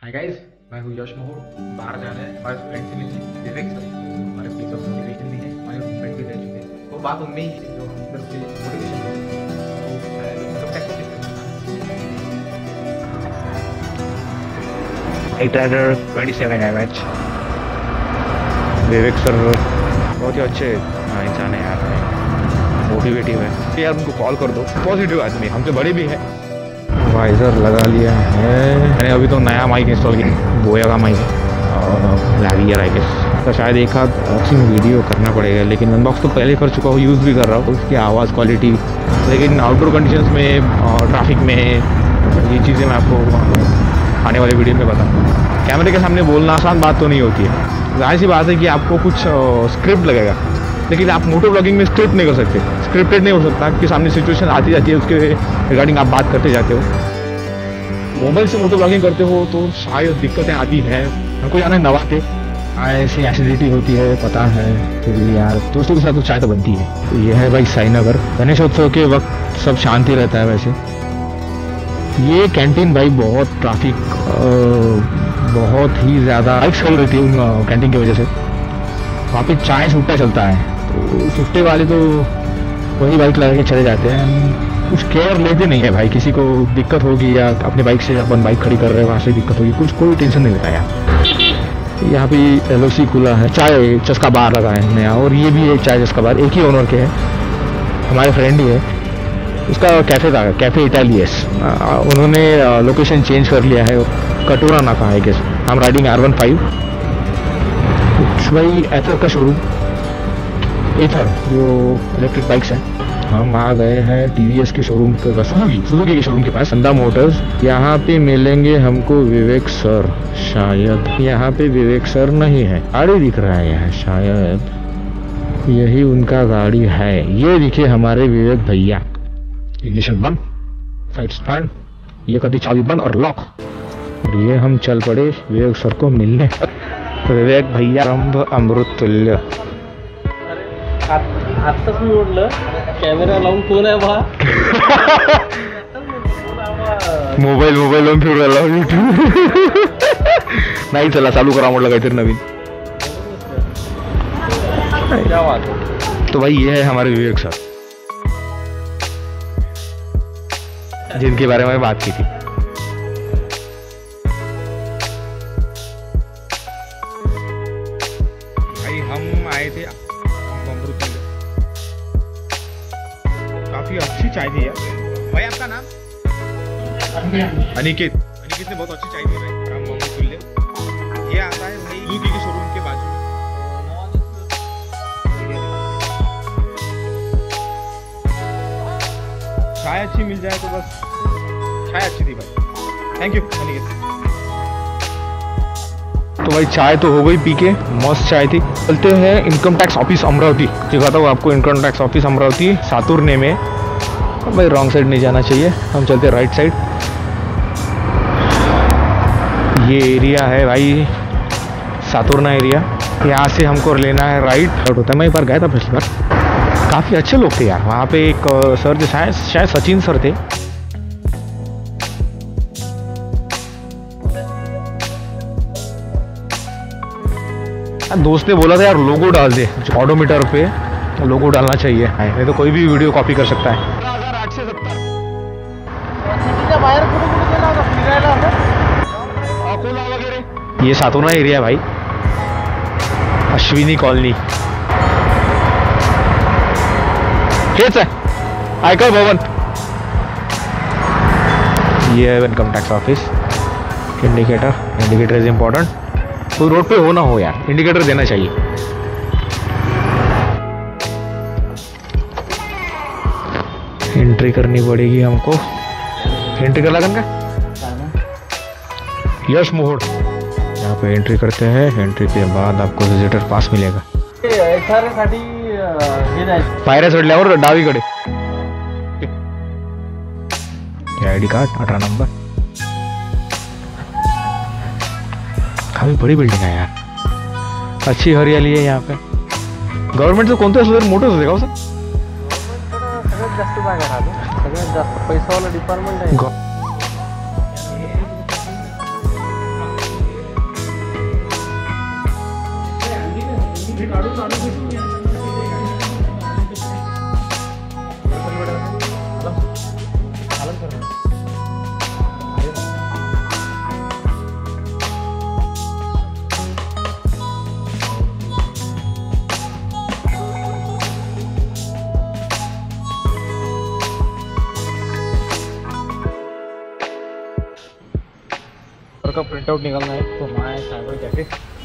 Hi guys, मैं हूँ यश मोहर। बाहर जा रहे हैं हमारे फ्रेंड से मिलने विवेक सर, हमारे प्लेस ऑफ मोटिवेशन भी है, हमारे मूवमेंट भी रह चुके हैं। वो बात उनमें ही है जो हम अंदर से motivation writer 27 MH. Vivek sir बहुत ही अच्छे इंसान है यार, मोटिवेटिव है यार। उनको कॉल कर दो, पॉजिटिव आदमी, हमसे बड़े भी है। वाइजर लगा लिया है मैंने। अभी तो नया माइक इंस्टॉल किया, बोया का माइक और लावियर आई गेस। तो शायद एक आध बॉक्सिंग वीडियो करना पड़ेगा, लेकिन अनबॉक्स तो पहले कर चुका हूँ, यूज़ भी कर रहा हूँ। उसकी आवाज़ क्वालिटी, लेकिन आउटडोर कंडीशंस में ट्रैफिक में ये चीज़ें मैं आपको आने वाले वीडियो में बताऊँ। कैमरे के सामने बोलना आसान बात तो नहीं होती है। जाहिर सी बात है कि आपको कुछ स्क्रिप्ट लगेगा, लेकिन आप मोटो ब्लॉगिंग में स्क्रिप्ट नहीं कर सकते, स्क्रिप्टेड नहीं हो सकता। आपके सामने सिचुएशन आती जाती है, उसके रिगार्डिंग आप बात करते जाते हो। मोबाइल से मोटो ब्लॉगिंग करते हो तो शायद दिक्कतें आती हैं। हमको जाना है नवाते, ऐसी एसिडिटी होती है पता है, फिर भी यार दोस्तों के साथ तो चाय तो बनती है। तो ये है भाई साईनगर। गणेशोत्सव के वक्त सब शांति रहता है। वैसे ये कैंटीन भाई बहुत ट्रैफिक, बहुत ही ज़्यादा बाइक्स चल रही थी उन कैंटीन की वजह से। वहाँ पे चाय छुट्टा चलता है, तो छुट्टे वाले तो वही बाइक लगा के चले जाते हैं, कुछ केयर लेते नहीं है भाई। किसी को दिक्कत होगी या अपने बाइक से अपन बाइक खड़ी कर रहे हैं वहाँ से दिक्कत होगी, कुछ कोई टेंशन नहीं लेता यार। यहाँ पे LOC खुला है, चाय चस्का बार लगा है नया, और ये भी एक चाय चस्का बार एक ही ओनर के है, हमारे फ्रेंड ही है। उसका कैफ़े था, कैफ़े इटालियस। उन्होंने लोकेशन चेंज कर लिया है, कटोरा नाका है। कैसे हम राइडिंग R15 भाई एथर का शोरूम, एथर जो इलेक्ट्रिक बाइक्स हैं। हम आ गए हैं TVS के शोरूम के, सुजुकी के शोरूम के पास, संदा मोटर्स। यहाँ पे मिलेंगे हमको विवेक सर। शायद यहाँ पे विवेक सर नहीं है, गाड़ी दिख रहा है यहाँ, शायद यही उनका गाड़ी है। ये दिखे हमारे विवेक भैया। इग्निशन बंद, साइड स्टैंड, ये कभी चाबी बंद और लॉक। और ये हम चल पड़े विवेक सर को मिलने। विवेक भैया रंभ अमृत तुल्य। आत्ताच मी म्हटलं कॅमेरा लावून कोण आहे बा. मोबाईल लावून फिरू राहिला. नाही चला चालू करा म्हटलं काहीतरी नवीन. तो भाई ये है हमारे विवेक सर, जिनके बारे में बात की थी। भाई हम आए थे अमृत, काफी अच्छी चाय थी यार। भाई आपका नाम? अनिकेत। अनिकेत ने बहुत अच्छी चाय दी भाई, राम अमृत तुल्य। ये आता है भाई सुजुकी के शोरूम के बाजू में। चाय अच्छी मिल जाए तो बस, चाय अच्छी थी भाई, थैंक यू अनिकेत। तो भाई चाय तो हो गई पी के, मस्त चाय थी। चलते हैं इनकम टैक्स ऑफिस अमरावती, दिखाता हूँ आपको इनकम टैक्स ऑफिस अमरावती सातुरने में। भाई रॉन्ग साइड नहीं जाना चाहिए, हम चलते राइट साइड। ये एरिया है भाई सातुरना एरिया, यहाँ से हमको लेना है राइट। आउट होता है, मैं एक बार गया था पिछली बार, काफ़ी अच्छे लोग थे यार वहाँ पे। एक सर जो शायद सचिन सर थे। दोस्त ने बोला था यार लोगो डाल दे, ऑडोमीटर पे लोगो डालना चाहिए, नहीं तो कोई भी वीडियो कॉपी कर सकता है। 1870 बाहेर कुठे कुठे गेला होता फिरायला अकोला वगैरह। ये सातुरना एरिया भाई, अश्विनी कॉलोनी, हेच आहे आयकर भवन। ये है income tax office. Indicator is important. कोई रोड पे हो ना हो यार, इंडिकेटर देना चाहिए। एंट्री करनी पड़ेगी हमको। एंट्री कर लगन का यश मोहर। यहाँ पे एंट्री करते हैं, एंट्री के बाद आपको विजिटर पास मिलेगा। पायऱ्या चढल्यावर डावीकडे ID कार्ड, 18 नंबर। काफी बड़ी बिल्डिंग है यार, अच्छी हरियाली है यहाँ पे। गव्हर्नमेंट तो कोणतं असलं तरी मोठंच होते का हो सर? सगळ्यात जास्त जागा राहतो, सगळ्यात जास्त पैसावाला डिपार्टमेंट आहे। का प्रिंट आउट निकालना है तो हमारे साइबर कैफे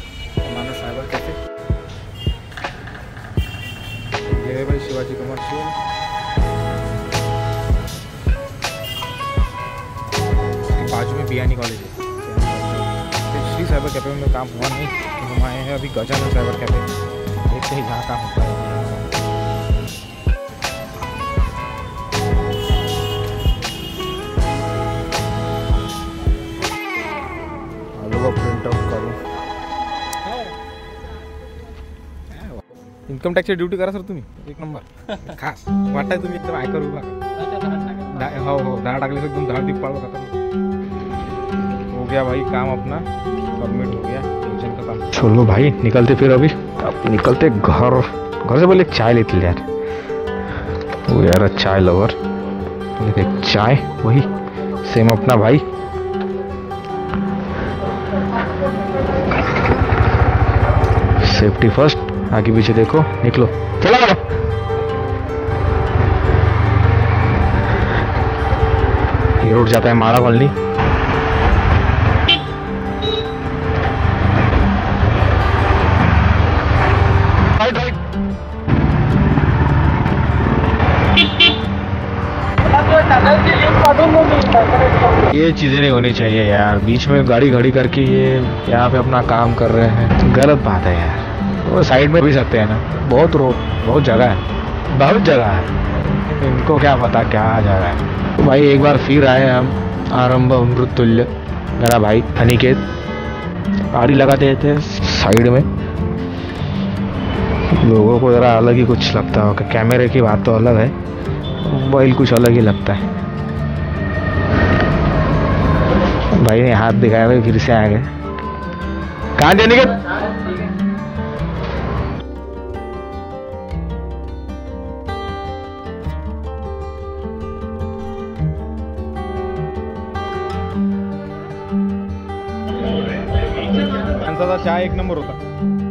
ये है भाई शिवाजी कमर्शियल। बाजू में बियानी कॉलेज है। पिछली साइबर कैफे में काम हुआ नहीं तो हम आए हैं अभी गजानन साइबर कैफे, देखते हैं जहाँ काम होता है। प्रिंट आउट करूँ इन्कम टॅक्सची ड्युटी करा सर तुम्ही एक नंबर खास वाटताय तुम्ही एकदम आयकर विभाग हो 10 टाकले एकदम 10 दीप पाड़ो खत्म हो गया भाई काम अपना सबमिट हो गया, टेंशन खत्म। चलो भाई निकलते फिर अभी अब निकलते घर से पहले चाय लेते यार, वो यार चाय लवर लेते चाय वही सेम अपना भाई। सेफ्टी फर्स्ट, आगे पीछे देखो निकलो चला चलो। ये रोड जाता है माड़ा कॉलोनी। ये चीजें नहीं होनी चाहिए यार, बीच में गाड़ी खड़ी करके ये यहाँ पे अपना काम कर रहे हैं, गलत बात है यार। वो साइड में भी सकते हैं ना, बहुत रोड बहुत जगह है, इनको क्या पता क्या जगह है। तो भाई एक बार फिर आए हम आरंभ अमृत तुल्य, मेरा भाई अनिकेत गाड़ी लगाते थे साइड में। लोगों को ज़रा अलग ही कुछ लगता होगा, कैमरे की बात तो अलग है, मोबाइल कुछ अलग ही लगता है। भाई ने हाथ दिखाया भाई फिर से आ गए। कहाँ जाने के चाय एक नंबर होता।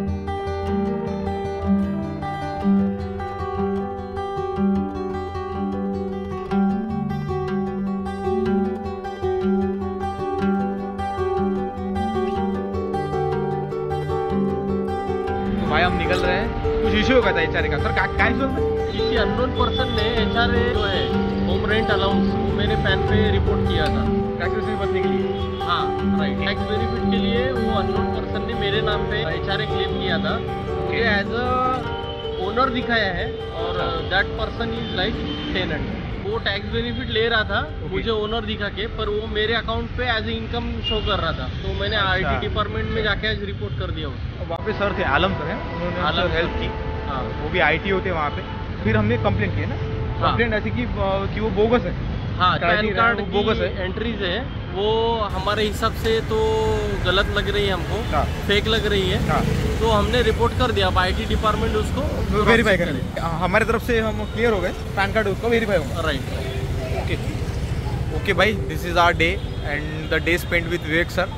भाई हम निकल रहे हैं, कुछ इश्यू होगा था एचआरए का। सर क्या इश्यू है? किसी अननोन पर्सन ने एचआरए जो है होम रेंट अलाउंस वो मैंने पैन पे रिपोर्ट किया था टैक्सेस बचने के लिए। हाँ राइट, टैक्स बेनिफिट के लिए वो अननोन पर्सन ने मेरे नाम पे एचआरए क्लेम किया था। ये एज अ ओनर दिखाया है और that person is like tenant. वो टैक्स बेनिफिट ले रहा था मुझे ओनर दिखा के, पर वो मेरे अकाउंट पे एज ए इनकम शो कर रहा था, तो मैंने आईटी डिपार्टमेंट में जाके आज रिपोर्ट कर दिया उसको। वहाँ पे सर थे आलम सर हैं, उन्होंने हेल्प की। हाँ वो भी आईटी होते वहाँ पे। फिर हमने कंप्लेंट की है ना, कंप्लेंट ऐसी की कि वो बोगस है। हाँ पैन कार्ड वो बोगस है, एंट्रीज है वो हमारे हिसाब से तो गलत लग रही है हमको, फेक लग रही है। तो हमने रिपोर्ट कर दिया, अब आईटी डिपार्टमेंट उसको वेरीफाई करेंगे। हमारे तरफ से हम क्लियर हो गए, पैन कार्ड उसको वेरीफाई होगा। राइट ओके भाई, this is our day and the day spent with Vivek sir.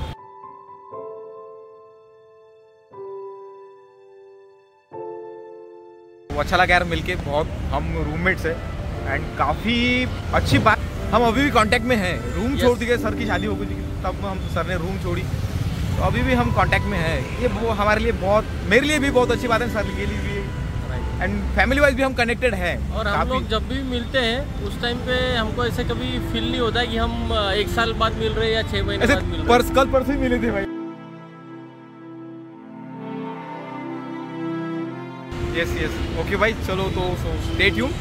अच्छा लगा यार मिलके बहुत, हम रूममेट्स हैं एंड काफ़ी अच्छी बात। हम अभी भी कांटेक्ट में हैं, रूम छोड़ दिए, सर की शादी हो गई थी तब हम सर ने रूम छोड़ी, तो अभी भी हम कांटेक्ट में हैं। ये वो हमारे लिए बहुत, मेरे लिए भी बहुत अच्छी बात है, सर के लिए भी एंड फैमिली वाइज भी हम कनेक्टेड हैं। और हम लोग जब भी मिलते हैं उस टाइम पे हमको ऐसे कभी फील नहीं होता है कि हम 1 साल बाद मिल रहे हैं या 6 महीने बाद मिल रहे हैं। कल परसों ही मिले थे भाई। यस ओके भाई, चलो तो स्टे ट्यून।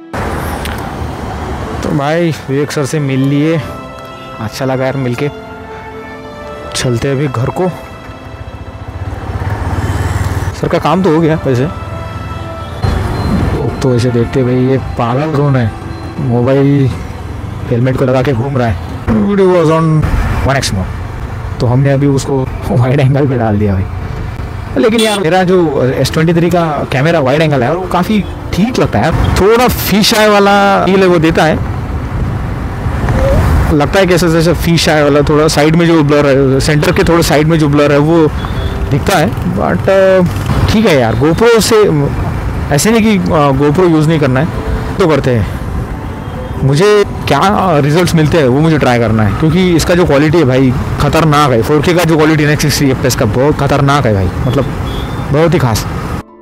तो भाई विवेक सर से मिल लिए, अच्छा लगा यार मिलके। चलते अभी घर को। सर का काम तो हो गया वैसे, तो ऐसे देखते भाई ये पागल जोन है, मोबाइल हेलमेट को लगा के घूम रहा है। Video was on 1x mode, तो हमने अभी उसको वाइड एंगल पे डाल दिया भाई। लेकिन यार मेरा जो S23 का कैमरा वाइड एंगल है वो काफ़ी ठीक लगता है, थोड़ा फिश आई वाला फील है वो देता है, लगता है कैसे जैसे फिश आई वाला थोड़ा साइड में जो ब्लर है, सेंटर के थोड़ा साइड में जो ब्लर है वो दिखता है। बट ठीक है यार, गोप्रो से ऐसे नहीं कि गोप्रो यूज़ नहीं करना है, तो करते हैं। मुझे क्या रिजल्ट्स मिलते हैं वो मुझे ट्राई करना है, क्योंकि इसका जो क्वालिटी है भाई खतरनाक है। 4K का जो क्वालिटी है 60 FPS का बहुत खतरनाक है भाई, मतलब बहुत ही खास।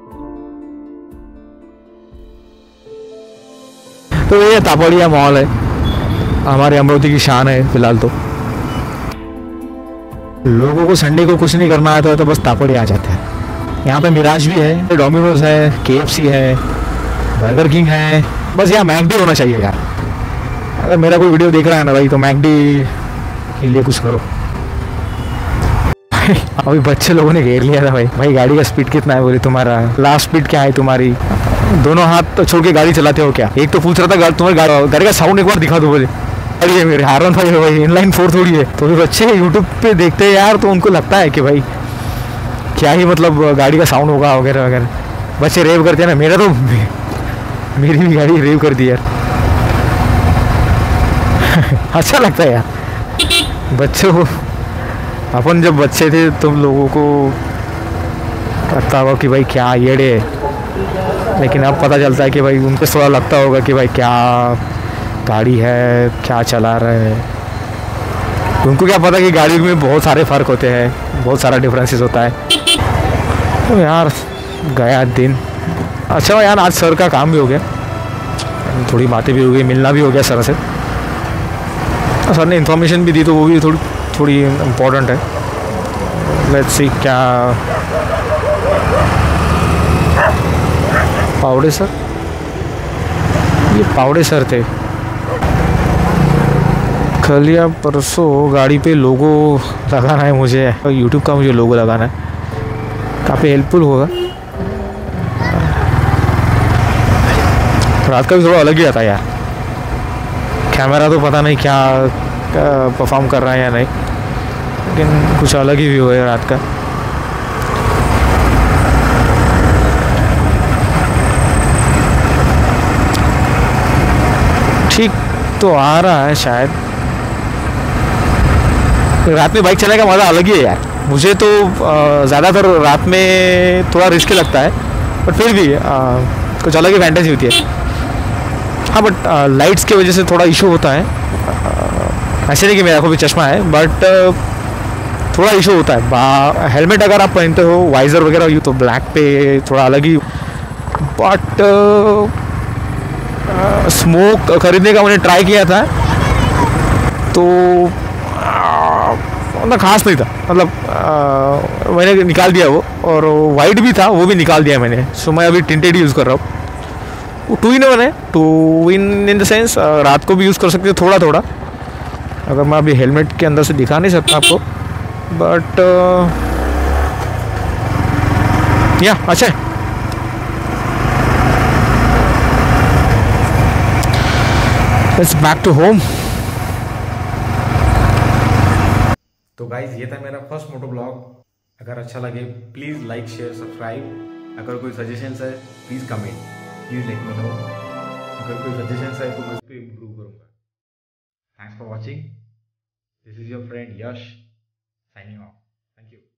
तो ये तापड़िया मॉल है, हमारे अमरावती की शान है फिलहाल। तो लोगों को संडे को कुछ नहीं करना आता है तो बस तापड़िया आ जाते हैं। यहाँ पे मिराज भी है, डोमिनोज है, KFC है, बर्गर किंग है, बस यहाँ मैकडी होना चाहिए यार। अगर मेरा कोई वीडियो देख रहा है ना भाई तो मैकडी के लिए कुछ करो। अभी बच्चे लोगों ने घेर लिया था भाई गाड़ी का स्पीड कितना है, बोले तुम्हारा लास्ट स्पीड क्या है तुम्हारी, दोनों हाथ तो छोड़ के गाड़ी चलाते हो क्या। एक तो पूछ रहा था तुम्हारी गाड़ी का साउंड एक बार दिखा दो, बोले अरे मेरे हारन भाई इनलाइन 4 थोड़ी है। तो फिर बच्चे यूट्यूब पे देखते हैं यार, तो उनको लगता है कि भाई क्या ही मतलब गाड़ी का साउंड होगा वगैरह वगैरह। बच्चे रेव करते हैं ना, मेरा तो मेरी भी गाड़ी रेव कर दी यार। अच्छा लगता है यार बच्चों को। अपन जब बच्चे थे तुम लोगों को लगता होगा कि भाई क्या येड़े है, लेकिन अब पता चलता है कि भाई उनको थोड़ा लगता होगा कि भाई क्या गाड़ी है, क्या चला रहे हैं। उनको क्या पता कि गाड़ी में बहुत सारे फ़र्क होते हैं, बहुत सारा डिफरेंसेस होता है। तो यार गया दिन अच्छा यार, आज सर का काम भी हो गया, थोड़ी बातें भी हो गई, मिलना भी हो गया सर से। सर ने इन्फॉर्मेशन भी दी तो वो भी थोड़ी इम्पोर्टेंट है। लेट्स सी क्या पावड़े सर, ये पावड़े सर थे। कल या परसों गाड़ी पे लोगो लगाना है मुझे, यूट्यूब का मुझे लोगो लगाना है, काफ़ी हेल्पफुल होगा। रात का भी थोड़ा अलग ही आता है यार, कैमरा तो पता नहीं क्या परफॉर्म कर रहा है या नहीं, लेकिन कुछ अलग ही व्यू है रात का। ठीक तो आ रहा है शायद। रात में बाइक चलाने का मज़ा अलग ही है यार। मुझे तो ज़्यादातर रात में थोड़ा रिस्क लगता है, बट फिर भी कुछ अलग ही फैंटेसी होती है। हाँ बट लाइट्स की वजह से थोड़ा इशू होता है। ऐसे नहीं कि मेरा को भी चश्मा है, बट थोड़ा इशू होता है। हेलमेट अगर आप पहनते हो, वाइज़र वगैरह यू, तो ब्लैक पे थोड़ा अलग ही। बट स्मोक खरीदने का मैंने ट्राई किया था तो मतलब खास नहीं था, मतलब मैंने निकाल दिया वो, और वाइट भी था वो भी निकाल दिया मैंने। सो मैं अभी टिंटेड यूज़ कर रहा हूँ। वो 2 in 1 है, 2 in द सेंस रात को भी यूज़ कर सकते हो थोड़ा थोड़ा। अगर मैं अभी हेलमेट के अंदर से दिखा नहीं सकता आपको, बट या अच्छा है। Let's back to home. तो गाइज ये था मेरा फर्स्ट मोटो ब्लॉग। अगर अच्छा लगे प्लीज़ लाइक शेयर सब्सक्राइब। अगर कोई सजेशंस है please comment, please let me know. अगर कोई सजेशंस है तो मैं उस पर इम्प्रूव करूँगा। Thanks for watching. This is your friend Yash signing off. Thank you.